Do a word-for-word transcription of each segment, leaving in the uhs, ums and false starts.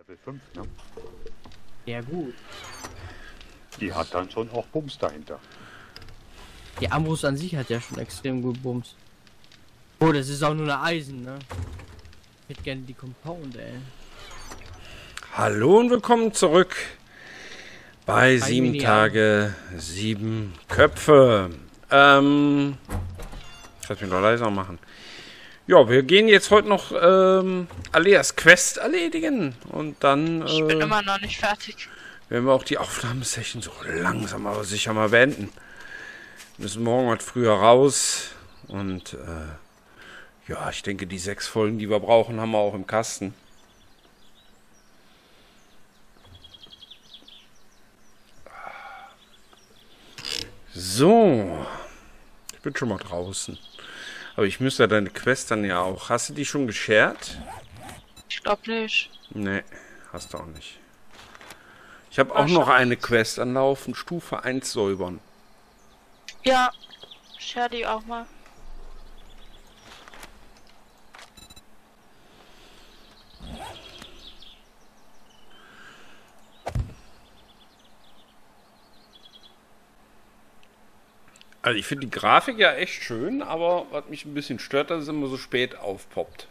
Level fünf, ne? Ja gut. Die hat dann schon auch Bums dahinter. Die Ambrus an sich hat ja schon extrem gut Bums. Oh, das ist auch nur eine Eisen, ne? Ich hätte gerne die Compound, ey. Hallo und willkommen zurück bei Kann ich sieben mich nicht Tage, sieben Köpfe. Ähm, ich lass mich noch leiser machen. Ja, wir gehen jetzt heute noch ähm, Aleas Quest erledigen und dann Ich bin äh, immer noch nicht fertig. werden wir auch die Aufnahmesession so langsam aber sicher mal beenden. Wir müssen morgen halt früher raus und äh, ja, ich denke, die sechs Folgen, die wir brauchen, haben wir auch im Kasten. So, ich bin schon mal draußen. Aber ich müsste deine Quest dann ja auch. Hast du die schon geshared? Ich glaube nicht. Nee, hast du auch nicht. Ich habe Ah, auch noch schade. eine Quest anlaufen. Stufe eins säubern. Ja, share die auch mal. Also ich finde die Grafik ja echt schön, aber was mich ein bisschen stört, dass es immer so spät aufpoppt.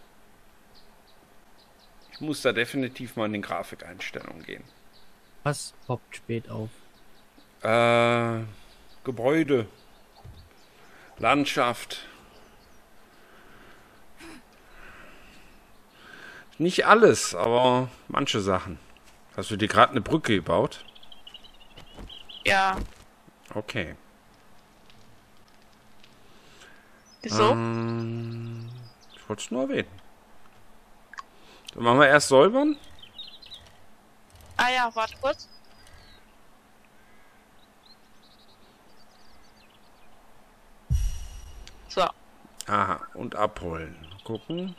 Ich muss da definitiv mal in den Grafikeinstellungen gehen. Was poppt spät auf? Äh, Gebäude. Landschaft. Nicht alles, aber manche Sachen. Hast du dir gerade eine Brücke gebaut? Ja. Okay. Wieso? Ähm, ich wollte es nur erwähnen. Dann machen wir erst säubern. Ah ja, warte kurz. So. Aha, und abholen. Gucken.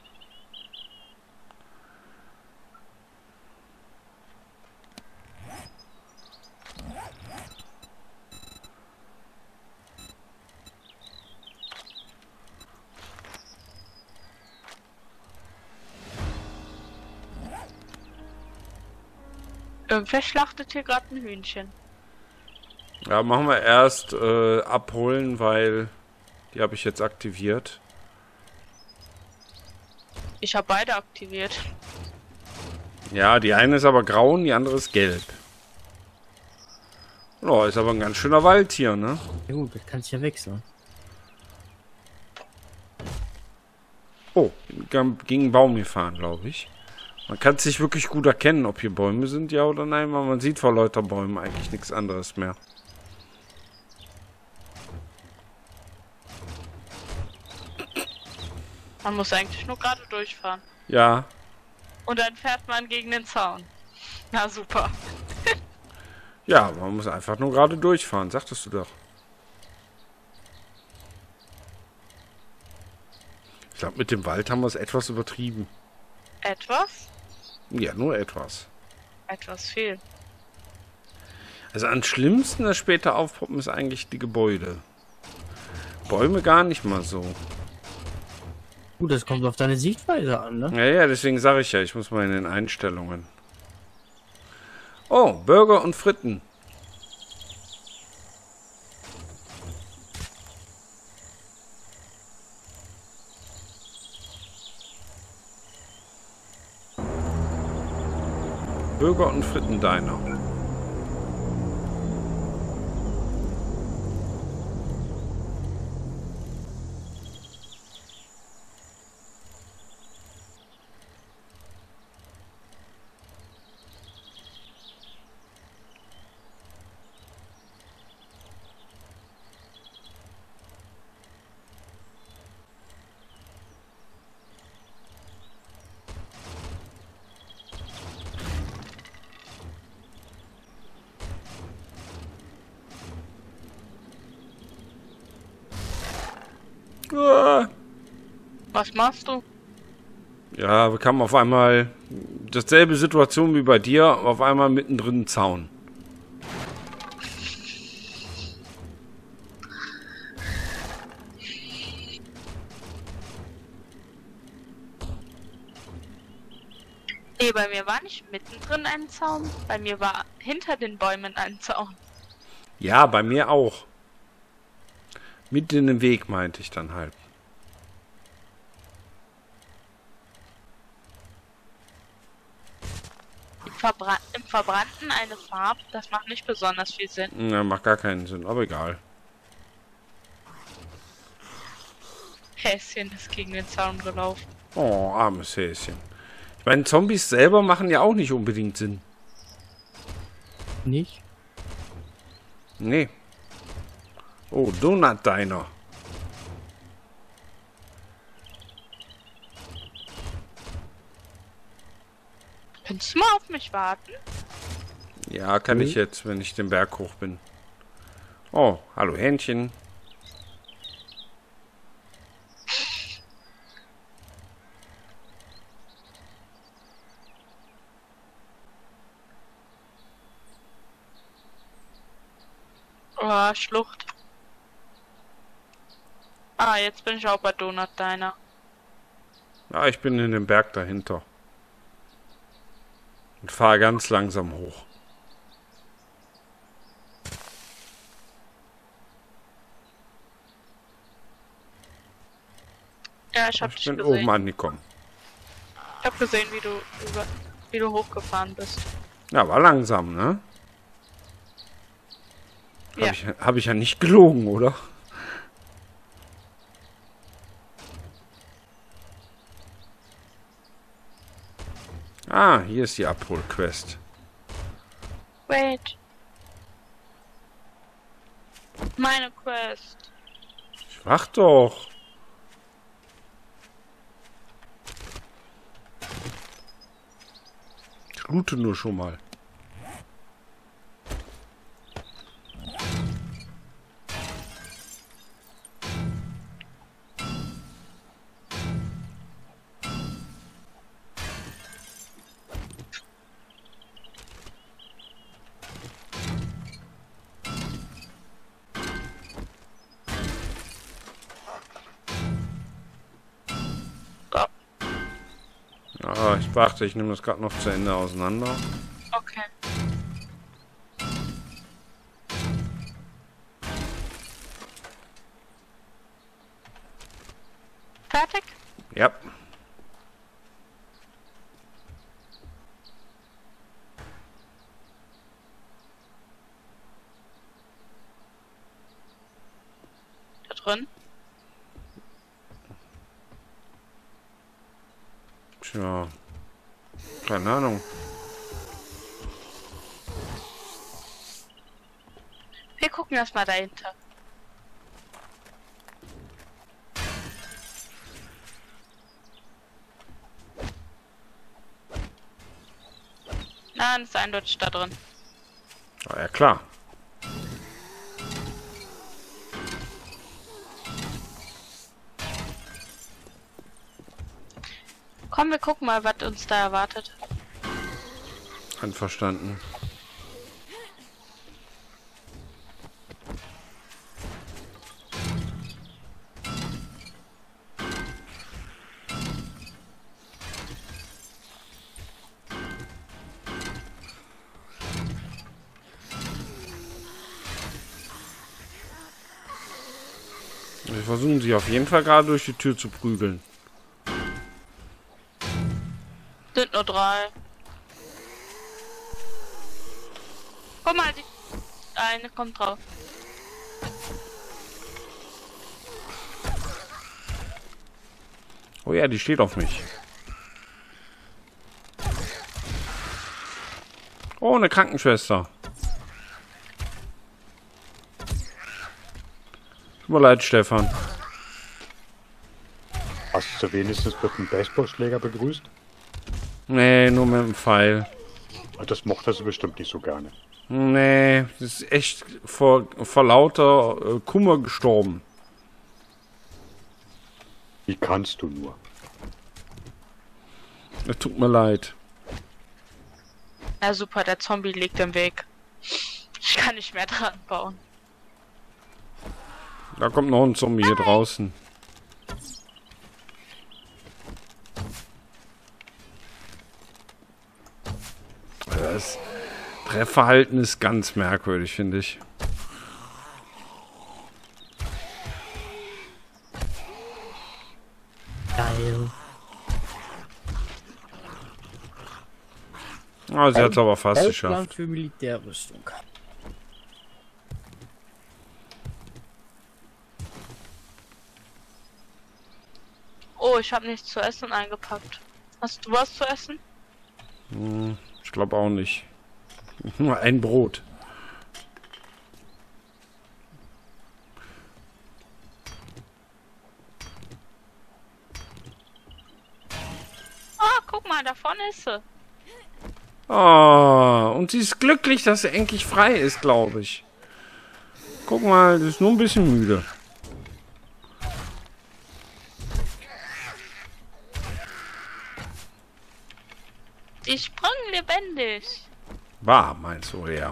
Irgendwer schlachtet hier gerade ein Hühnchen. Ja, machen wir erst äh, abholen, weil die habe ich jetzt aktiviert. Ich habe beide aktiviert. Ja, die eine ist aber grau und die andere ist gelb. Oh, ist aber ein ganz schöner Wald hier, ne? Ja gut, das kannst du ja wechseln. Oh, gegen einen Baum gefahren, glaube ich. Man kann es nicht wirklich gut erkennen, ob hier Bäume sind, ja oder nein, weil man sieht vor lauter Bäumen eigentlich nichts anderes mehr. Man muss eigentlich nur gerade durchfahren. Ja, Und dann fährt man gegen den Zaun. Na super. ja, man muss einfach nur gerade durchfahren, sagtest du doch. Ich glaube, mit dem Wald haben wir es etwas übertrieben. Etwas? Ja, nur etwas. Etwas viel. Also am schlimmsten, das später aufpoppen, ist eigentlich die Gebäude. Bäume gar nicht mal so. Gut, das kommt auf deine Sichtweise an, ne? Ja, ja, deswegen sage ich ja, ich muss mal in den Einstellungen. Oh, Burger und Fritten. Burger und Fritten Diner. Ah. Was machst du? Ja, wir kamen auf einmal dasselbe Situation wie bei dir, auf einmal mittendrin ein Zaun. Nee, bei mir war nicht mittendrin ein Zaun. Bei mir war hinter den Bäumen ein Zaun. Ja, bei mir auch. Mitten in den Weg meinte ich dann halt. Im, Verbra Im Verbrannten eine Farbe, das macht nicht besonders viel Sinn. Ja, macht gar keinen Sinn, aber egal. Häschen ist gegen den Zaun gelaufen. Oh, armes Häschen. Ich meine, Zombies selber machen ja auch nicht unbedingt Sinn. Nicht? Nee. Oh, Donut Diner. Kannst du mal auf mich warten? Ja, kann Mhm. ich jetzt, wenn ich den Berg hoch bin. Oh, hallo Hähnchen. Oh, Schlucht. Ah, jetzt bin ich auch bei Donut Diner. Ja, ich bin in dem Berg dahinter. Und fahre ganz langsam hoch. Ja, ich hab Ich dich bin gesehen. oben angekommen. Ich hab gesehen, wie du über, wie du hochgefahren bist. Ja, war langsam, ne? Habe Ja. ich, hab ich ja nicht gelogen, oder? Ah, hier ist die Abholquest. Wait. Meine Quest. Ich wach doch. Ich loote nur schon mal. So. Ah, ich warte, ich nehme das gerade noch zu Ende auseinander. Okay. Fertig? Ja. Da drin? Tja. Keine Ahnung. Wir gucken erst mal dahinter. Nein, ist eindeutig da drin. Ah, ja, klar. Komm, wir gucken mal, was uns da erwartet. Einverstanden. Wir versuchen sie auf jeden Fall gerade durch die Tür zu prügeln. Sind nur drei. Guck mal, die eine kommt drauf. Oh ja, die steht auf mich. Oh, eine Krankenschwester. Tut mir leid, Stefan. Hast du wenigstens mit einem Baseballschläger begrüßt? Nee, nur mit dem Pfeil. Das mochte sie bestimmt nicht so gerne. Nee, das ist echt vor, vor lauter äh, Kummer gestorben. Wie kannst du nur? Es tut mir leid. Na super, der Zombie liegt im Weg. Ich kann nicht mehr dran bauen. Da kommt noch ein Zombie hier draußen. das Treffverhalten ist ganz merkwürdig, finde ich. Geil. Ah, sie hat es aber fast Bauplan geschafft. für Militärrüstung. Oh, ich habe nichts zu essen eingepackt. Hast du was zu essen? Hm, ich glaube auch nicht. Nur ein Brot. Ah, guck mal, da vorne ist sie. Oh, und sie ist glücklich, dass sie endlich frei ist, glaube ich. Guck mal, sie ist nur ein bisschen müde. Die sprang lebendig. War, meinst du, ja.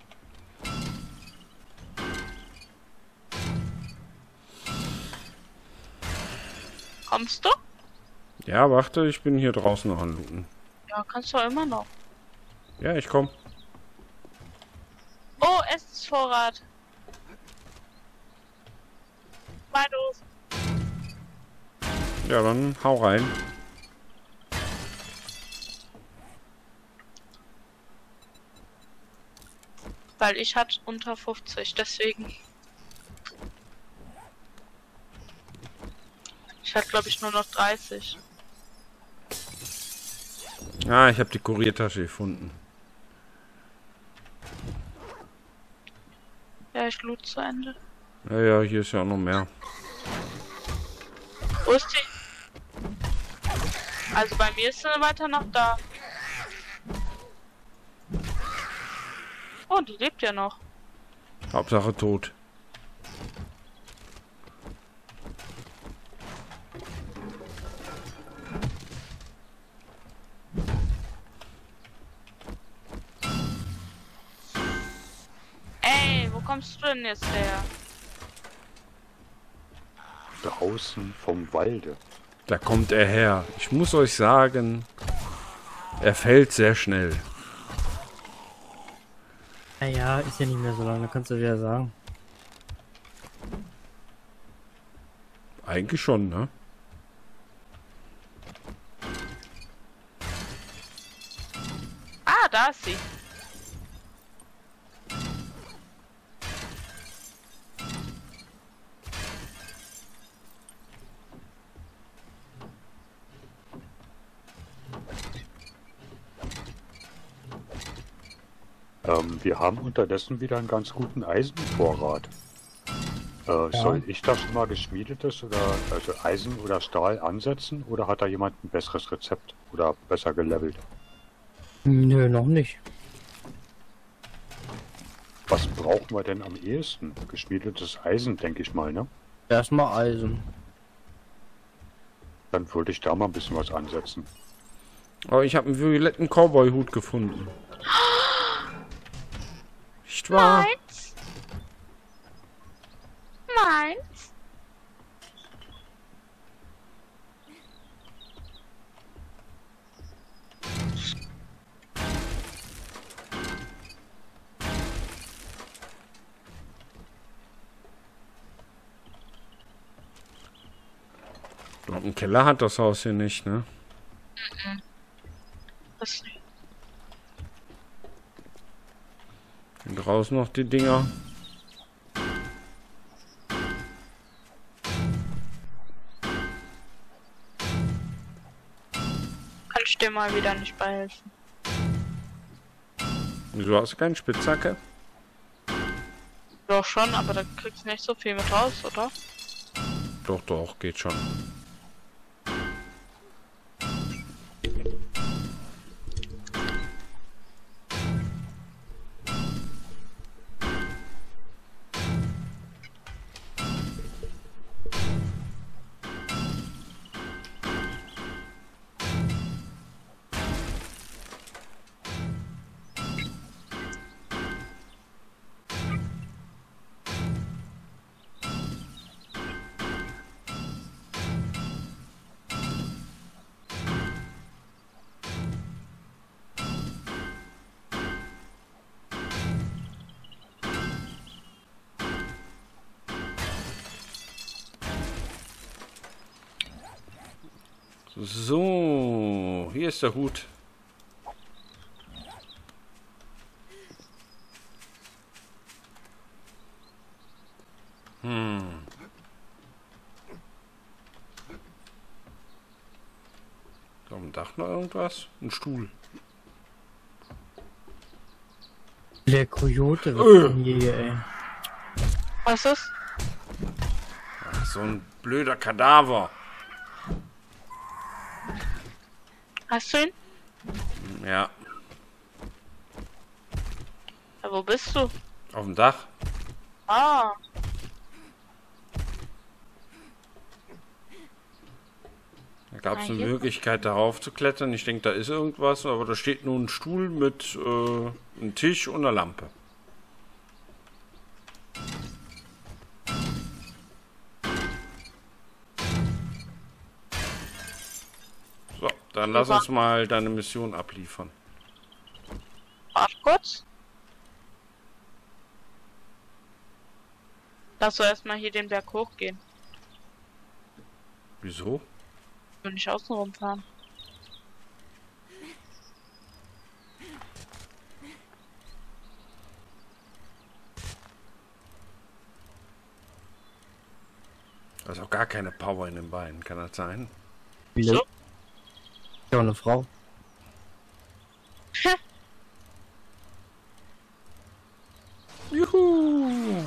Kommst du? Ja, warte, ich bin hier draußen noch an Looten. Ja, kannst du immer noch. Ja, ich komm. Oh, Essensvorrat. Mal los. Ja, dann hau rein. Weil ich hatte unter fünfzig, deswegen. Ich hatte, glaube ich, nur noch dreißig. Ah, ich habe die Kuriertasche gefunden. Ja, ich loot zu Ende. Ja, ja, hier ist ja auch noch mehr. Wo ist die? Also bei mir ist sie weiter noch da. Oh, die lebt ja noch. Hauptsache tot. Ey, wo kommst du denn jetzt her? Draußen vom Walde. Da kommt er her. Ich muss euch sagen, er fällt sehr schnell. Naja, ist ja nicht mehr so lange, kannst du wieder sagen. Eigentlich schon, ne? Ah, da ist sie. Ähm, wir haben unterdessen wieder einen ganz guten Eisenvorrat. Äh, Soll ich das mal geschmiedetes oder also Eisen oder Stahl ansetzen oder hat da jemand ein besseres Rezept oder besser gelevelt? Nö, noch nicht. Was brauchen wir denn am ehesten? Geschmiedetes Eisen, denke ich mal, ne? Erstmal Eisen. Dann würde ich da mal ein bisschen was ansetzen. Aber ich habe einen violetten Cowboy-Hut gefunden. Nicht wahr? Meins. Meins. Ich glaube, einen Keller hat das Haus hier nicht, ne? Das Und draußen noch die Dinger. kann ich dir mal wieder nicht beihelfen. Wieso hast du keine Spitzhacke? Doch schon, aber da kriegst du nicht so viel mit raus, oder? Doch, doch, geht schon. So, hier ist der Hut. Hm. Auf dem Dach noch irgendwas? Ein Stuhl. Der Kojote, was Äh. ist denn hier, ey? Was ist? Ach, so ein blöder Kadaver. Hast du ihn? Ja, Ja, wo bist du? auf dem Dach. Ah, Da gab es Ah, eine hier. Möglichkeit, darauf zu klettern. Ich denke, da ist irgendwas, aber da steht nur ein Stuhl mit äh, einem Tisch und einer Lampe. So, dann lass uns mal deine Mission abliefern. warte kurz. Lass du erstmal hier den Berg hochgehen Wieso? und nicht außen rumfahren. Da ist auch gar keine Power in den Beinen, kann das sein? Wieso? So. Ja, eine Frau. Juhu!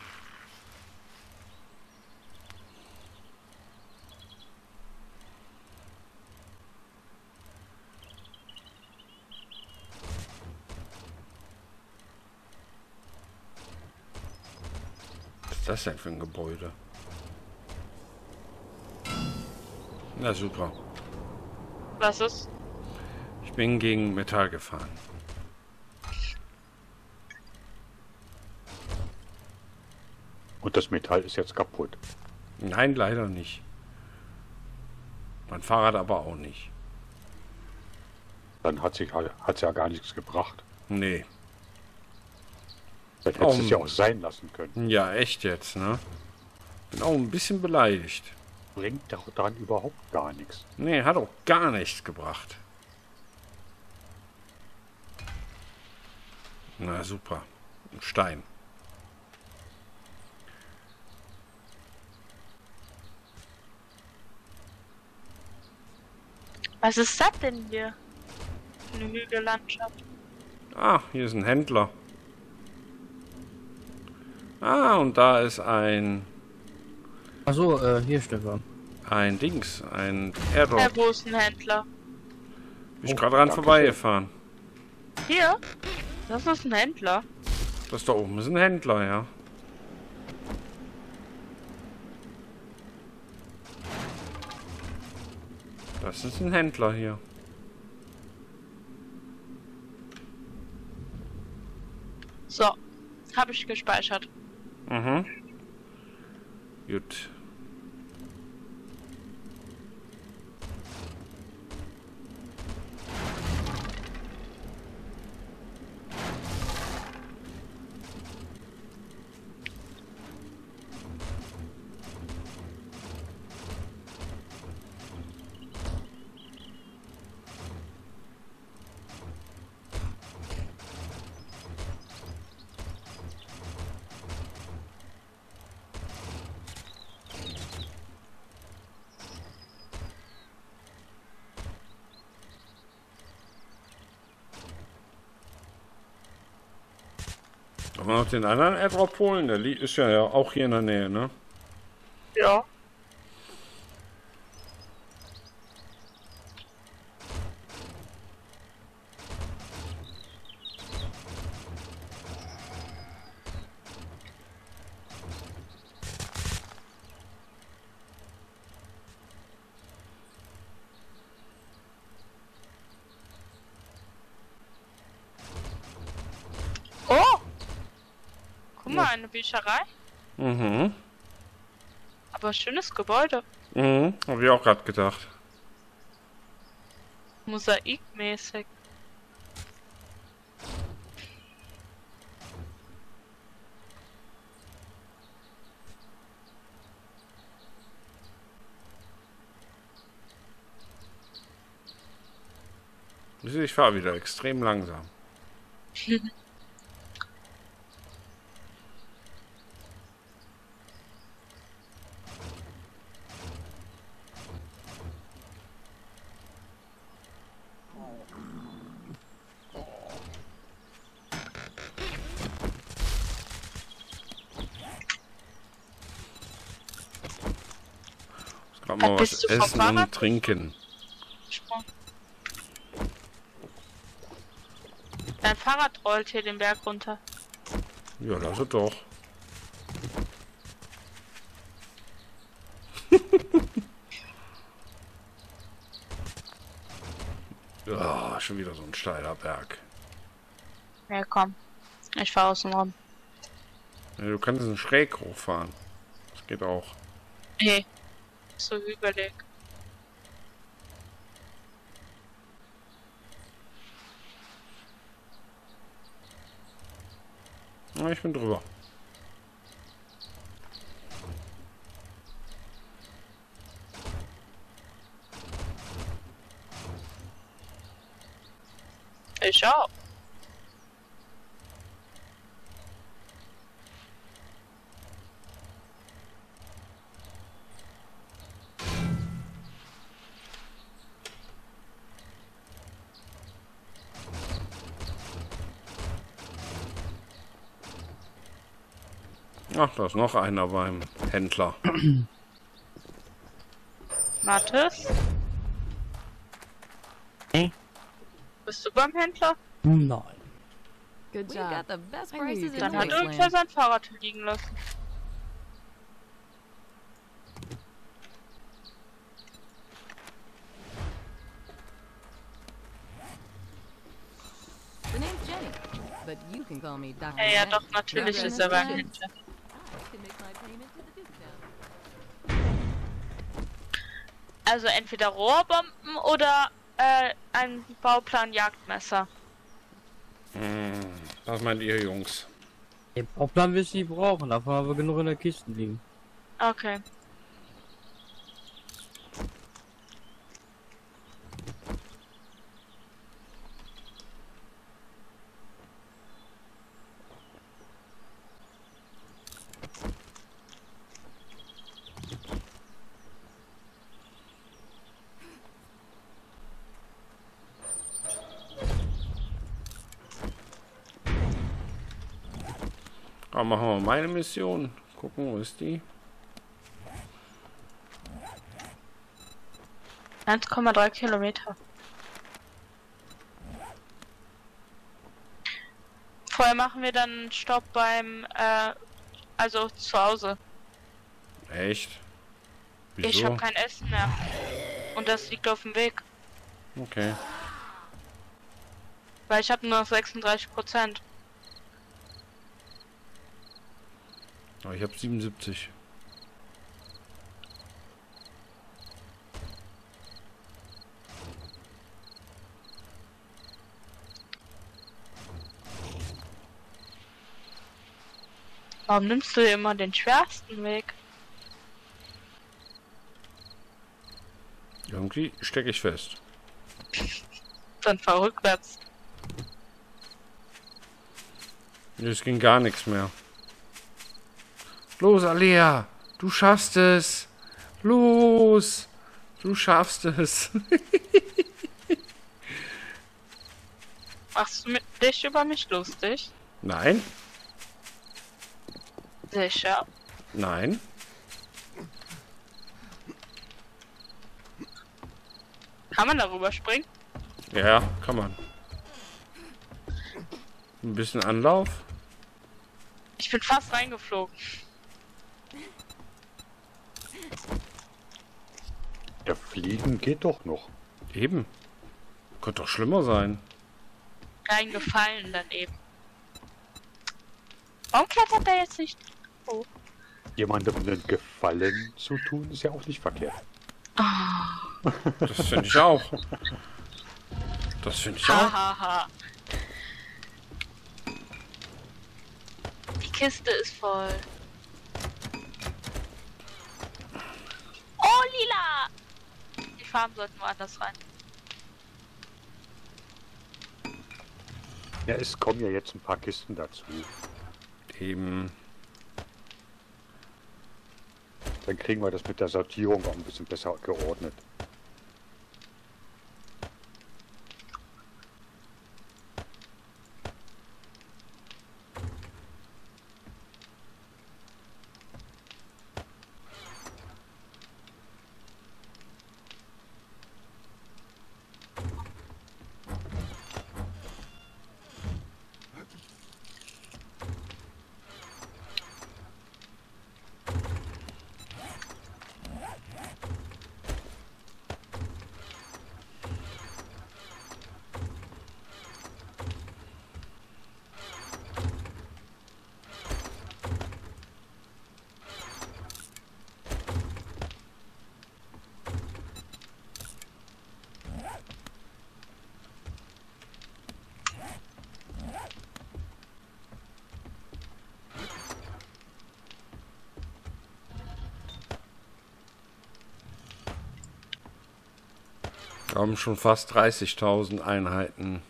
Was ist das denn für ein Gebäude? Na super. Was ist? Ich bin gegen Metall gefahren. Und das Metall ist jetzt kaputt. Nein, leider nicht. Mein Fahrrad aber auch nicht. Dann hat sich hat's ja gar nichts gebracht. Nee. Dann hättest du Oh. es ja auch sein lassen können. Ja, echt jetzt, ne? Bin auch ein bisschen beleidigt. Bringt doch daran überhaupt gar nichts. Nee, hat auch gar nichts gebracht. Na super. Ein Stein. Was ist das denn hier? Eine Hügellandschaft. Ah, hier ist ein Händler. Ah, und da ist ein... Achso, äh, hier, Stefan. Ein Dings. Ein Ja, Airdrop. wo ist ein Händler? Bin ich Oh, gerade dran danke vorbeigefahren. Hier? Das ist ein Händler. Das da oben ist ein Händler, ja. Das ist ein Händler hier. So, habe ich gespeichert. Mhm. Gut. Wollen wir noch den anderen Airdrop holen? Der li- ist ja, ja auch hier in der Nähe, ne? Ja. Oh! Guck mal, eine Bücherei. Mhm. Aber schönes Gebäude. Mhm. Hab ich auch gerade gedacht. Mosaikmäßig. Ich fahre wieder extrem langsam. Mal Dann was bist du vom essen und Fahrrad? trinken. Sprung. Dein Fahrrad rollt hier den Berg runter. Ja, lass es doch. Ja, schon wieder so ein steiler Berg. Ja, komm. Ich fahr außen rum. Ja, du kannst einen schräg hochfahren. Das geht auch. Nee. So hügelig. Ja, ich bin drüber. Ich auch. Ach, da ist noch einer beim Händler. Mathis? Hey. Bist du beim Händler? Nein. Good We've job. got the best I knew prices you in Dann could hat Wasteland. Wasteland. irgendwer sein Fahrrad hier liegen lassen. The name's Jenny, but you can call me Doctor Ja, ja, Jen. doch, natürlich Doctor ist er beim Jen. Händler. I can make my payment to the Duke now. Also entweder Rohrbomben oder äh, ein Bauplan-Jagdmesser. Hm, was meint ihr, Jungs? Den Bauplan willst du nicht brauchen, davon haben wir genug in der Kiste liegen. Okay. Aber machen wir meine Mission. Gucken, wo ist die? eins Komma drei Kilometer. Vorher machen wir dann einen Stopp beim, äh, also zu Hause. Echt? Ich Wieso? habe kein Essen mehr. Und das liegt auf dem Weg. Okay. Weil ich habe nur noch sechsunddreißig Prozent. Aber ich habe siebenundsiebzig. Warum nimmst du immer den schwersten Weg? Irgendwie stecke ich fest. Dann fahr rückwärts. Es ging gar nichts mehr. Los, Alea! Du schaffst es! Los! Du schaffst es! Machst du mit dich über mich lustig? Nein, Sicher. nein. Kann man darüber springen? Ja, kann man. Ein bisschen Anlauf. Ich bin fast reingeflogen. Der Fliegen geht doch noch. Eben. Könnte doch schlimmer sein. Reingefallen dann eben. Warum klettert er jetzt nicht? Oh. Jemandem einen Gefallen zu tun, ist ja auch nicht verkehrt. Das finde ich auch. Das finde ich auch. Hahaha. Die Kiste ist voll. Oh, lila! Die Farben sollten woanders rein. Ja, es kommen ja jetzt ein paar Kisten dazu. Eben. Dann kriegen wir das mit der Sortierung auch ein bisschen besser geordnet. Wir haben schon fast dreißigtausend Einheiten.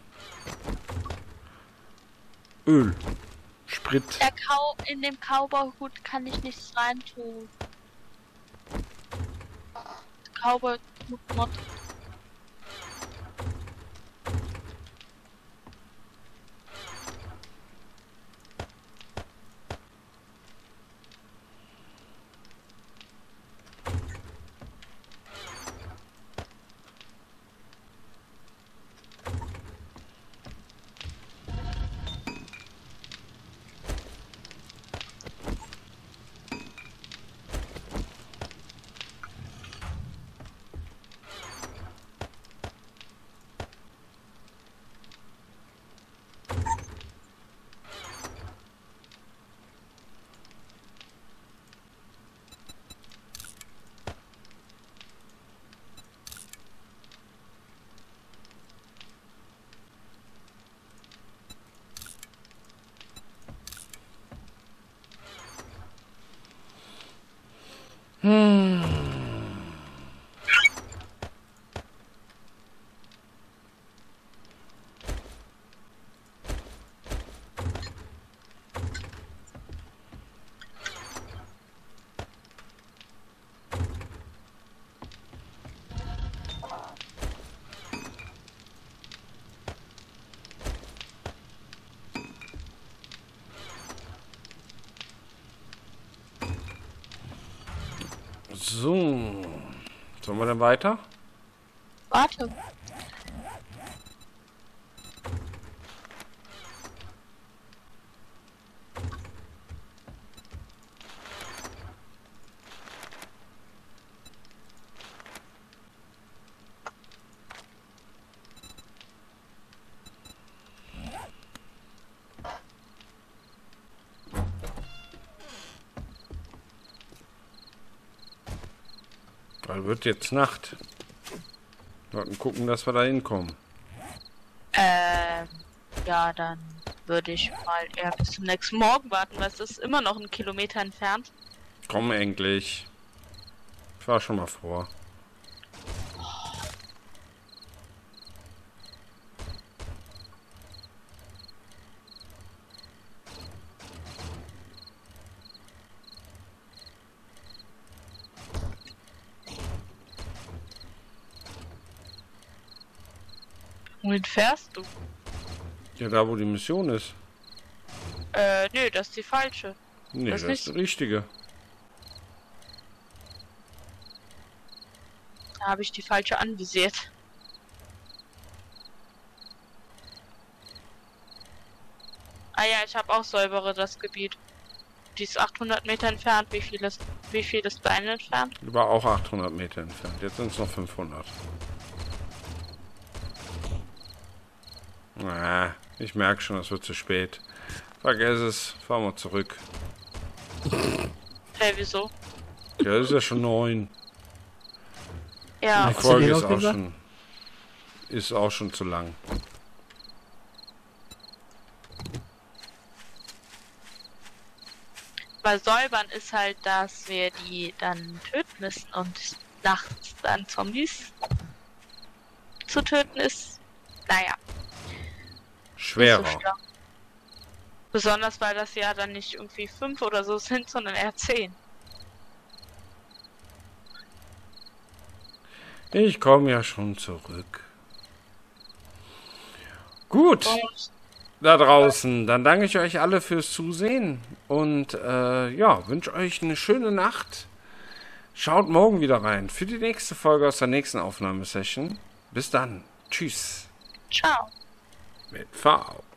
Öl. Sprit. Der Kau in dem Cowboy-Hut kann ich nichts reintun. Cowboy-Hut-Mod. So. Sollen wir denn weiter? Warte. Weil wird jetzt Nacht. Wir sollten gucken, dass wir da hinkommen. Ähm, ja, dann würde ich mal eher bis zum nächsten Morgen warten, weil es ist immer noch ein Kilometer entfernt. Komm endlich. Ich war schon mal vor. Wohin fährst du? Ja, da wo die Mission ist. Äh, nö, das ist die falsche. Nee, Das das, nicht- ist die richtige. Da habe ich die falsche anvisiert. Ah ja, ich habe auch säubere das Gebiet. Die ist achthundert Meter entfernt. Wie viel ist, wie viel ist deine entfernt? War auch achthundert Meter entfernt. Jetzt sind es noch fünfhundert. Na, ich merke schon, es wird zu spät. Vergiss es. Fahren wir zurück. Hey, wieso? Ja, es ist ja schon neun. Ja, Die Hast du Folge dir ist auch auch gesagt? schon... Ist auch schon zu lang. bei Säubern ist halt, dass wir die dann töten müssen und nachts dann Zombies zu töten ist. Naja. schwerer. Nicht so schwer. Besonders weil das ja dann nicht irgendwie fünf oder so sind, sondern eher zehn. Ich komme ja schon zurück. Gut, Und da draußen, dann danke ich euch alle fürs Zusehen und äh, ja, wünsche euch eine schöne Nacht. Schaut morgen wieder rein für die nächste Folge aus der nächsten Aufnahmesession. Bis dann. Tschüss. ciao. Mit V.